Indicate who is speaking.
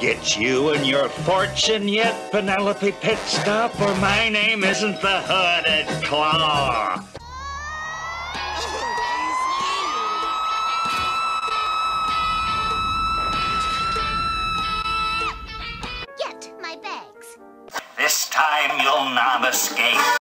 Speaker 1: get you and your fortune yet, Penelope Pitstop? Or my name isn't the Hooded Claw.
Speaker 2: Get my bags.
Speaker 1: This time you'll not escape.